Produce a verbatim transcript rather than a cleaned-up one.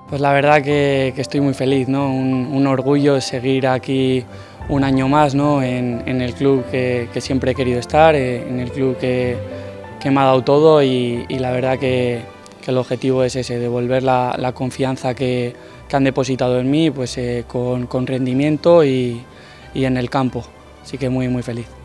Pues la verdad que, que estoy muy feliz, ¿no? Un, un orgullo seguir aquí un año más, ¿no? en, en el club que, que siempre he querido estar, en el club que, que me ha dado todo y, y la verdad que, que el objetivo es ese, devolver la, la confianza que, que han depositado en mí pues, eh, con, con rendimiento y, y en el campo. Así que muy, muy feliz.